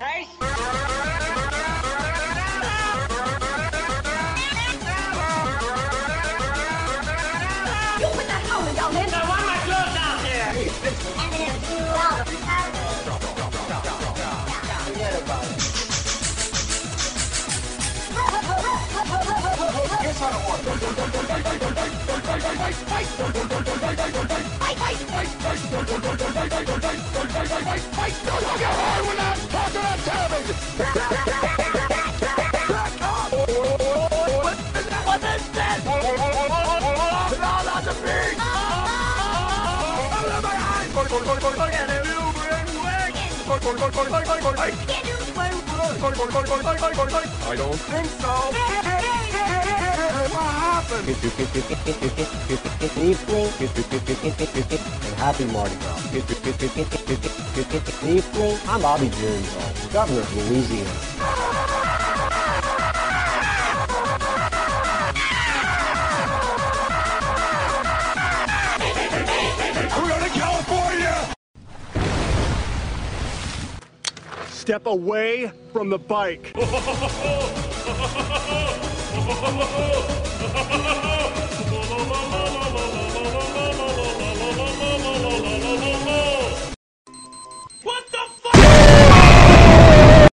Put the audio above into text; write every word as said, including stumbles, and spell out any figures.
Hey! You put that phone down, man. Now, why am I clothes down here? Forget about it. Here's how it works. Don't look at hard when I'm talking on television. Back up. What is that? What is that? No, not the beat. Out of my eyes. I don't think so. What happened? And happy Mardi Gras. I'm Bobby Jones, governor of Louisiana. We're going to California! Step away from the bike.